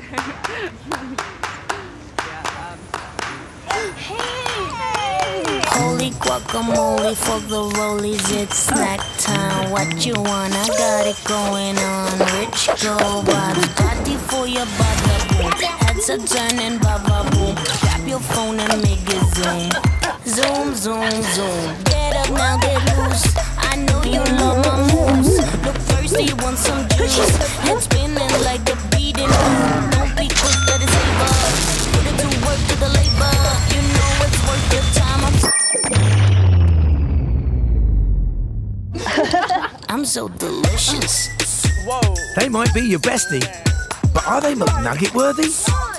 Holy guacamole for the rollies, it's snack time. What you want? I got it going on. Rich girl vibes, daddy for your bada boom. Heads are turning, baba boom. Grab your phone and make it zoom. Zoom, zoom, zoom. Get up now, get loose. I know you love my moves. Look thirsty, you want some juice. Head spinning like a beating. Don't be quick, let it savor. Put it to work to the labor. You know it's worth your time. I'm so delicious. Whoa. They might be your bestie, but are they McNugget worthy?